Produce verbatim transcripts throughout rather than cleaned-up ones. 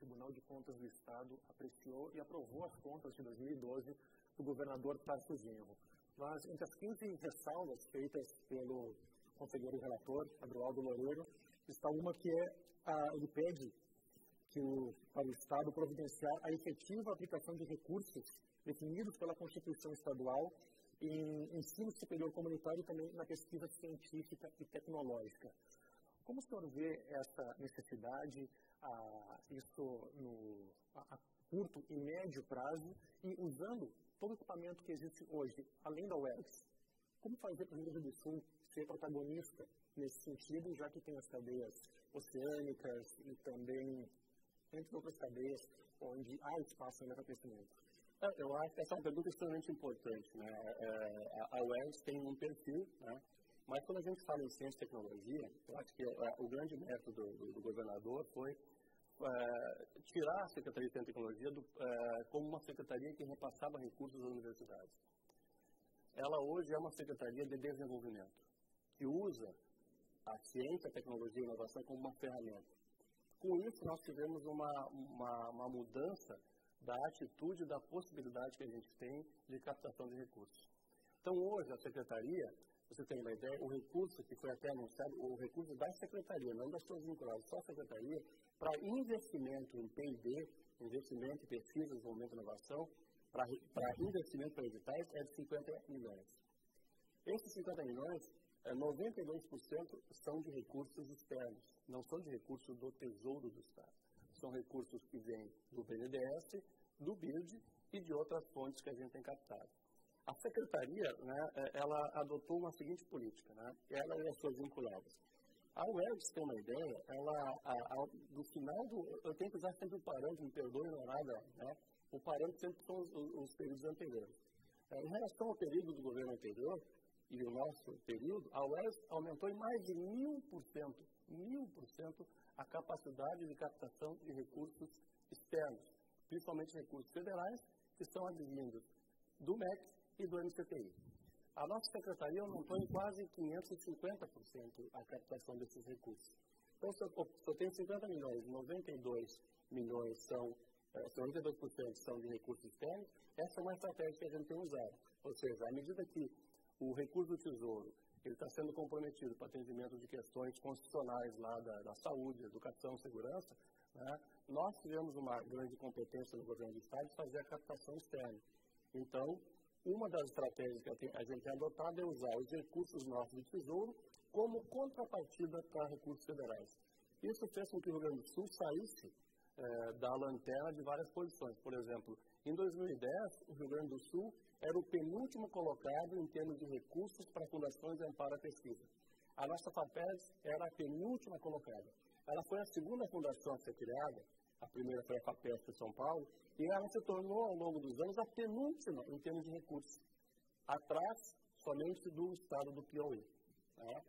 Tribunal de Contas do Estado apreciou e aprovou as contas de dois mil e doze do governador Tarso Genro. Mas, entre as quinze ressalvas feitas pelo conselheiro relator, Adroaldo Loureiro, está uma que é, a, ele pede que o, para o Estado providenciar a efetiva aplicação de recursos definidos pela Constituição Estadual em ensino superior comunitário e também na pesquisa científica e tecnológica. Como o senhor vê essa necessidade, ah, isso no, a, a curto e médio prazo, e usando todo o equipamento que existe hoje, além da U E R G S? Como fazer para o Rio Grande do Sul ser protagonista nesse sentido, já que tem as cadeias oceânicas e também, entre outras cadeias, onde há espaço para crescimento? Eu acho que essa é uma pergunta extremamente importante, né? A U E R G S tem um perfil, né? Mas quando a gente fala em ciência e tecnologia, eu acho que o grande método do, do governador foi uh, tirar a Secretaria de Ciência e Tecnologia do, uh, como uma secretaria que repassava recursos às universidades. Ela hoje é uma secretaria de desenvolvimento, que usa a ciência, a tecnologia e a inovação como uma ferramenta. Com isso, nós tivemos uma, uma, uma mudança da atitude e da possibilidade que a gente tem de captação de recursos. Então, hoje, a Secretaria, você tem uma ideia, o recurso que foi até anunciado, o recurso da Secretaria, não das suas vinculadas, só a Secretaria, para investimento em P e D, investimento em pesquisa, desenvolvimento e inovação, para investimento para editais, é de cinquenta milhões. Esses cinquenta milhões, noventa e dois por cento são de recursos externos, não são de recursos do Tesouro do Estado. São recursos que vêm do B N D E S, do B I R D e de outras fontes que a gente tem captado. A Secretaria, né, ela adotou uma seguinte política, né, ela e as suas vinculadas. A U E R G S tem uma ideia, ela, a, a, do final do... Eu tenho que usar sempre o parâmetro, me perdoe, não é nada, né, o parâmetro sempre são os, os períodos anteriores. É, em relação ao período do governo anterior e o nosso período, a U E R G S aumentou em mais de mil por cento, mil por cento a capacidade de captação de recursos externos, principalmente recursos federais, que são advindos do M E C e do M C T I. A nossa secretaria aumentou em quase quinhentos e cinquenta por cento a captação desses recursos. Então, se eu, se eu tenho cinquenta milhões, noventa e dois milhões são, eh, noventa e dois por cento são de recursos externos, essa é uma estratégia que a gente tem usado. Ou seja, à medida que o recurso do Tesouro ele está sendo comprometido para atendimento de questões constitucionais lá da, da saúde, educação, segurança, né, nós tivemos uma grande competência no governo do Estado de fazer a captação externa. Então, uma das estratégias que a gente tem adotado é usar os recursos nossos do Tesouro como contrapartida para recursos federais. Isso fez com que o Rio Grande do Sul saísse eh, da lanterna de várias posições. Por exemplo, em dois mil e dez, o Rio Grande do Sul era o penúltimo colocado em termos de recursos para fundações de amparo à pesquisa. A nossa FAPES era a penúltima colocada. Ela foi a segunda fundação a ser criada, a primeira foi a FAPES de São Paulo, e ela se tornou, ao longo dos anos, a penúltima em termos de recursos, atrás somente do estado do Piauí. Né?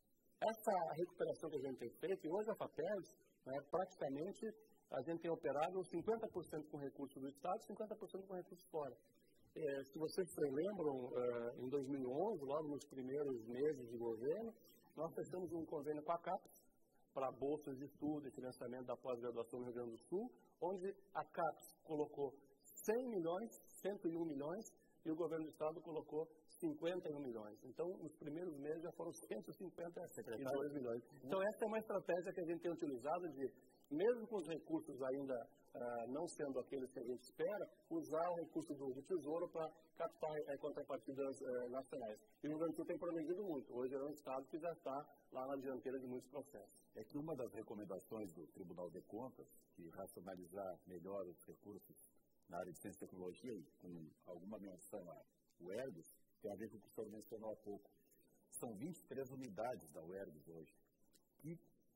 Essa recuperação que a gente tem feito, e hoje a FAPES, né, praticamente, a gente tem operado cinquenta por cento com recursos do estado e cinquenta por cento com recursos fora. É, se vocês se lembram, uh, em dois mil e onze, logo nos primeiros meses de governo, nós fechamos um convênio com a CAPES para bolsas de estudo e financiamento da pós-graduação no Rio Grande do Sul, onde a CAPES colocou cem milhões, cento e um milhões, e o governo do Estado colocou cinquenta e um milhões. Então, nos primeiros meses já foram cento e cinquenta e dois milhões. Então, essa é uma estratégia que a gente tem utilizado de, mesmo com os recursos ainda uh, não sendo aqueles que a gente espera, usar o recurso do, do Tesouro para captar uh, contrapartidas uh, nacionais. E o Rio Grande do Sul tem progredido muito. Hoje é um Estado que já está lá na dianteira de muitos processos. É que uma das recomendações do Tribunal de Contas, que racionalizar melhor os recursos na área de ciência e tecnologia, e com alguma menção à U E R G S, tem a ver com o que o senhor mencionou há pouco. São vinte e três unidades da U E R G S hoje. E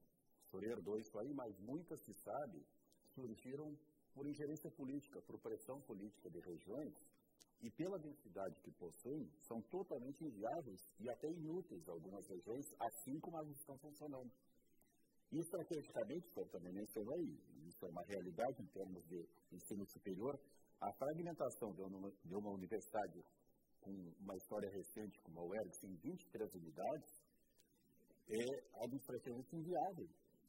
o senhor herdou isso aí, mas muitas, se sabe, surgiram por ingerência política, por pressão política de regiões, e pela densidade que possuem, são totalmente inviáveis e até inúteis algumas regiões, assim como elas estão funcionando. E, estrategicamente, o senhor também mencionou aí, isso é uma realidade em termos de ensino superior, a fragmentação de uma, de uma universidade com uma história recente como a U E R G S em vinte e três unidades é administrativamente inviável.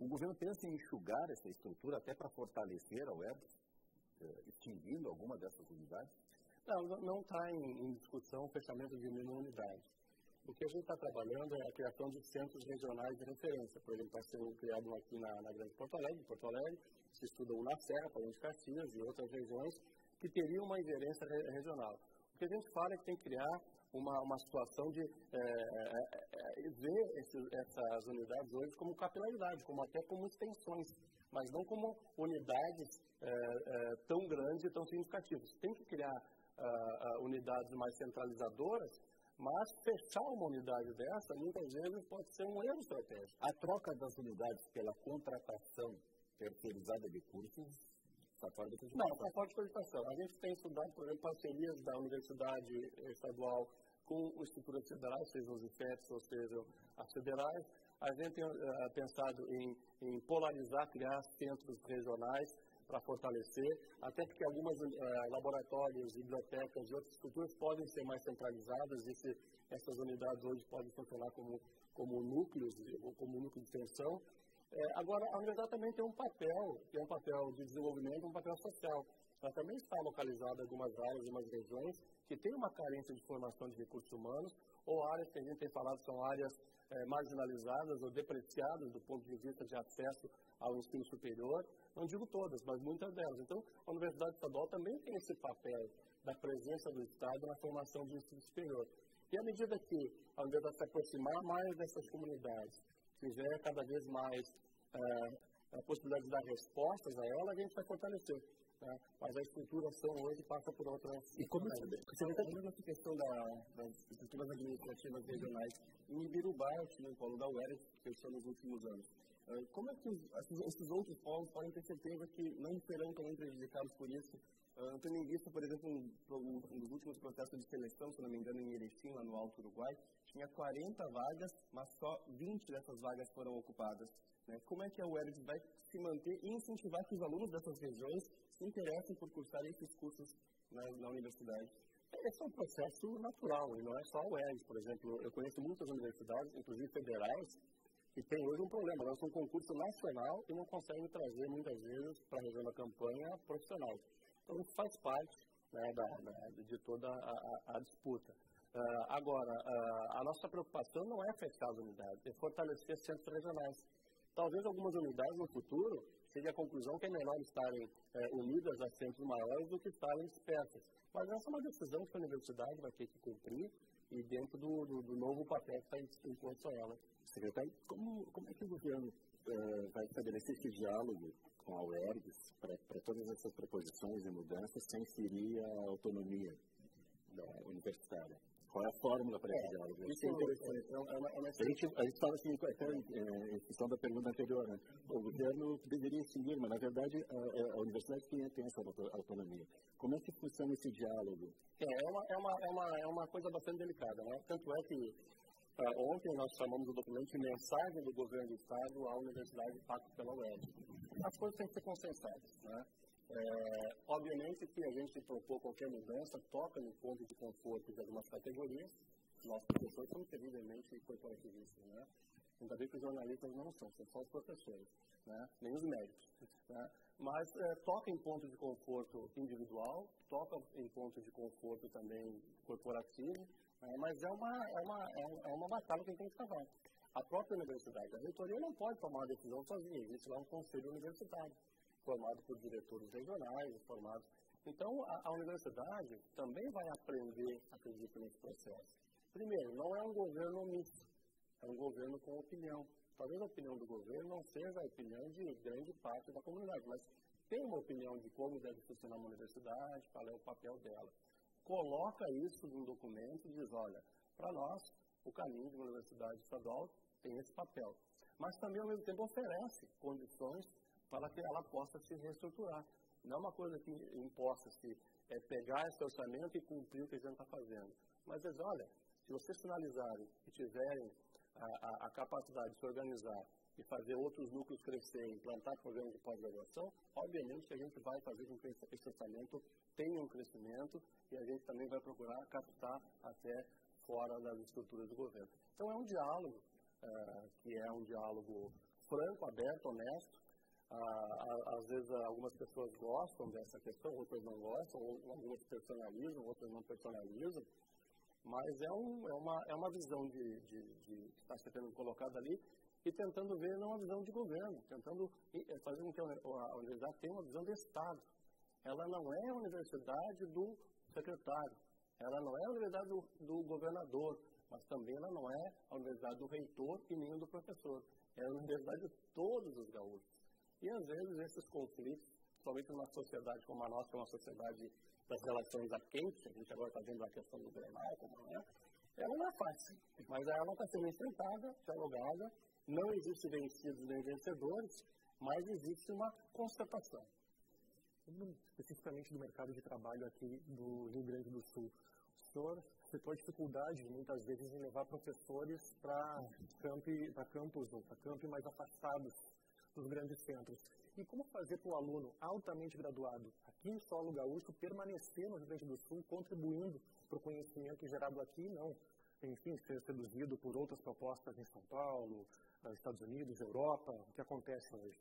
O governo pensa em enxugar essa estrutura até para fortalecer a UERGS, eh, extinguindo alguma dessas unidades? Não, não está em, em discussão o fechamento de nenhuma unidade. O que a gente está trabalhando é a criação de centros regionais de referência. Por exemplo, está sendo criado um aqui na, na Grande Porto Alegre, Porto Alegre, se estuda um na Serra, Palmeiras de Caxias e outras regiões que teriam uma ingerência re, regional. O que a gente fala é que tem que criar uma, uma situação de é, é, é, ver esses, essas unidades hoje como capilaridade, como até como extensões, mas não como unidades é, é, tão grandes e tão significativas. Tem que criar uh, uh, unidades mais centralizadoras, mas fechar uma unidade dessa, muitas vezes, pode ser um erro estratégico. A troca das unidades pela contratação terceirizada de cursos está fora da cogitação? Não, está fora de cogitação. A gente tem estudado, por exemplo, parcerias da Universidade Estadual com estruturas federais, sejam os I F E Ps ou sejam as federais. A gente tem uh, pensado em, em polarizar, criar centros regionais para fortalecer, até porque algumas uh, laboratórios, bibliotecas e outras estruturas podem ser mais centralizadas e se, essas unidades hoje podem funcionar como, como núcleos, como núcleo de extensão. É, agora, a universidade também tem um papel, tem um papel de desenvolvimento, um papel social. Ela também está localizada em algumas áreas, em algumas regiões, que tem uma carência de formação de recursos humanos, ou áreas que a gente tem falado são áreas é, marginalizadas ou depreciadas do ponto de vista de acesso ao ensino superior. Não digo todas, mas muitas delas. Então, a Universidade Estadual também tem esse papel da presença do Estado na formação de ensino superior. E à medida que a universidade se aproximar mais dessas comunidades, tiver cada vez mais é, a possibilidade de dar respostas a ela, a gente vai fortalecer. Né? Mas a estruturação hoje passa por outras... E como você está falando essa questão da, das estruturas administrativas regionais, em Ibirubá, tinha o polo da UERGS, que fechou nos últimos anos. Uh, como é que os, esses, esses outros polos podem ter certeza que não serão também prejudicados por isso? Uh, tendo em vista, por exemplo, um, um, um dos últimos processos de seleção, se não me engano, em Erechim, lá no Alto Uruguai, tinha quarenta vagas, mas só vinte dessas vagas foram ocupadas. Né? Como é que a UERGS vai se manter e incentivar que os alunos dessas regiões se interessem por cursar esses cursos na, na universidade? Esse é um processo natural, e não é só a UERGS. Por exemplo, eu conheço muitas universidades, inclusive federais, que tem hoje um problema. Nós temos um concurso nacional e não conseguem trazer, muitas vezes, para a região da campanha, profissionais. Então, isso faz parte, né, da, da, de toda a, a, a disputa. Uh, agora, uh, a nossa preocupação não é fechar as unidades, é fortalecer centros regionais. Talvez algumas unidades no futuro chegue à conclusão que é melhor estarem eh, unidas a centros maiores do que estarem dispersas. Mas essa é uma decisão que a universidade vai ter que cumprir e dentro do, do, do novo papel que está imposto a ela. Secretário, como, como é que o governo uh, vai estabelecer esse diálogo com a UERGS para todas essas proposições e mudanças sem ferir a autonomia da universitária? Qual é a fórmula para esse diálogo? Isso é interessante. É uma, é uma a gente a gente fala assim, até em função da pergunta anterior, né? O governo deveria seguir, mas na verdade a, a universidade tem, tem essa autonomia. Como é que funciona esse diálogo? É, é, uma, é, uma, é, uma, é uma coisa bastante delicada, né? Tanto é que uh, ontem nós chamamos o documento de mensagem do governo do Estado à Universidade Pacto pela UERGS. As coisas têm que ser consensadas, né? É, obviamente que a gente propor qualquer mudança toca no ponto de conforto de algumas categorias. Nossos professores são terrivelmente corporativistas, né? Ainda bem que os jornalistas não são, são só os professores, né? Nem os médicos. Né? Mas é, toca em ponto de conforto individual, toca em ponto de conforto também corporativo, né? Mas é uma, é, uma, é uma batalha que a gente tem que travar. A própria universidade, a reitoria não pode tomar uma decisão sozinha, existe lá um conselho universitário, formado por diretores regionais, formados. Então, a, a universidade também vai aprender, acredito, nesse processo. Primeiro, não é um governo misto, é um governo com opinião. Talvez a opinião do governo não seja a opinião de grande parte da comunidade, mas tem uma opinião de como deve funcionar uma universidade, qual é o papel dela. Coloca isso num documento e diz, olha, para nós, o caminho de uma universidade estadual tem esse papel. Mas também, ao mesmo tempo, oferece condições para que ela possa se reestruturar. Não é uma coisa que imposta-se é pegar esse orçamento e cumprir o que a gente está fazendo. Mas dizer, olha, se vocês finalizarem e tiverem a, a, a capacidade de se organizar e fazer outros núcleos crescer, implantar programas de pós-graduação, obviamente que a gente vai fazer com que esse orçamento tenha um crescimento e a gente também vai procurar captar até fora das estruturas do governo. Então é um diálogo, uh, que é um diálogo franco, aberto, honesto. Ah, às vezes algumas pessoas gostam dessa questão, outras não gostam, ou algumas personalizam, outras não personalizam. Mas é, um, é, uma, é uma visão de, de, de, que está sendo colocada ali e tentando ver não uma visão de governo, tentando fazer com que a universidade tenha uma visão de Estado. Ela não é a universidade do secretário, ela não é a universidade do, do governador, mas também ela não é a universidade do reitor e nem do professor. É a universidade de todos os gaúchos. E às vezes esses conflitos, principalmente numa sociedade como a nossa, que é uma sociedade das relações a quente, a gente agora está vendo a questão do Grenal, como é, ela não é fácil, mas ela está sendo enfrentada, dialogada, não existe vencidos nem vencedores, mas existe uma constatação. Especificamente do mercado de trabalho aqui do Rio Grande do Sul, o senhor citou a dificuldade, muitas vezes, em levar professores para campi, para campos ou para campi mais afastados dos grandes centros. E como fazer para o aluno altamente graduado aqui em solo gaúcho permanecer no Rio Grande do Sul, contribuindo para o conhecimento gerado aqui, não, enfim, ser seduzido por outras propostas em São Paulo, Estados Unidos, Europa, o que acontece hoje?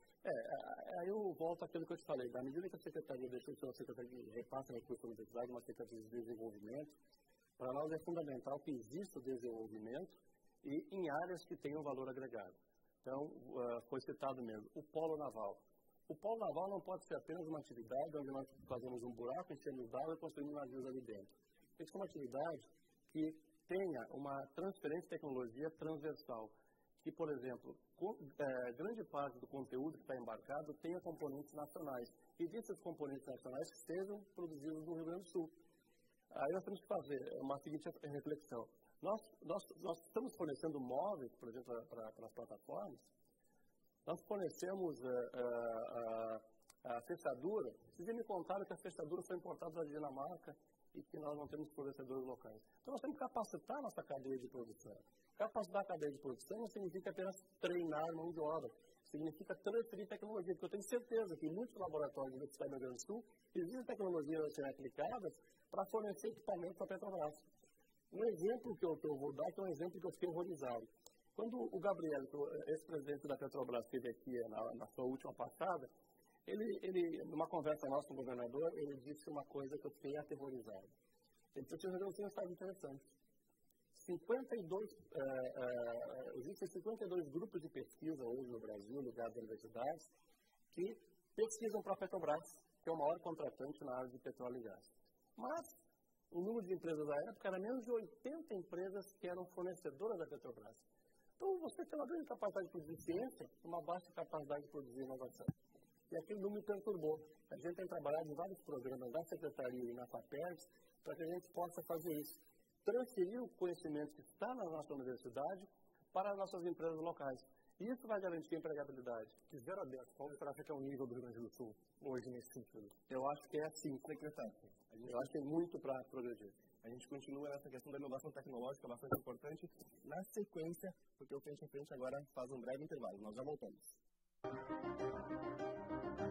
É, aí eu volto àquilo que eu te falei. Na medida que a Secretaria deixou de ser uma Secretaria de Repasse e Recursos da Universidade, uma Secretaria de Desenvolvimento, para nós é fundamental que exista o desenvolvimento e em áreas que tenham valor agregado. Então, uh, foi citado mesmo, o polo naval. O polo naval não pode ser apenas uma atividade onde nós fazemos um buraco, enchemos d'água e construímos navios ali dentro. Tem que ser uma atividade que tenha uma transferência de tecnologia transversal. Que, por exemplo, com, é, grande parte do conteúdo que está embarcado tenha componentes nacionais. E desses componentes nacionais que sejam produzidos no Rio Grande do Sul. Aí nós temos que fazer uma seguinte reflexão. Nós, nós, nós estamos fornecendo móveis, por exemplo, para as plataformas. Nós fornecemos uh, uh, uh, a fechadura. Vocês me contaram que a fechadura foi importada da Dinamarca e que nós não temos fornecedores locais. Então nós temos que capacitar a nossa cadeia de produção. Capacitar a cadeia de produção não significa apenas treinar mão de obra. Significa transferir tecnologia, porque eu tenho certeza que em muitos laboratórios do Estado do Rio Grande do Sul existem tecnologias a serem aplicadas para fornecer equipamento para a Petrobras. Um exemplo que eu, que eu vou dar, que é um exemplo que eu fiquei horrorizado. Quando o Gabriel, ex-presidente da Petrobras, esteve aqui na, na sua última passada, ele, ele, numa conversa nossa com o governador, ele disse uma coisa que eu fiquei aterrorizado. Ele disse que o Rio Grande do Sul é um estado interessante. cinquenta e dois, é, é, existem cinquenta e dois grupos de pesquisa hoje no Brasil, ligados a universidades, que pesquisam para a Petrobras, que é o maior contratante na área de petróleo e gás. Mas o número de empresas da época era menos de oitenta empresas que eram fornecedoras da Petrobras. Então, você tem uma grande capacidade de produzir ciência e uma baixa capacidade de produzir inovação. E aquele número perturbou. A gente tem trabalhado em vários programas da Secretaria e na FAPERGS para que a gente possa fazer isso. Transferir o conhecimento que está na nossa universidade para as nossas empresas locais. Isso vai garantir a empregabilidade. De zero a dez, qual será que é o nível do Rio Grande do Sul hoje nesse sentido? Eu acho que é assim, secretário. Eu acho que tem muito para progredir. A gente continua nessa questão da inovação tecnológica, bastante importante, na sequência, porque o Frente a Frente agora faz um breve intervalo. Nós já voltamos.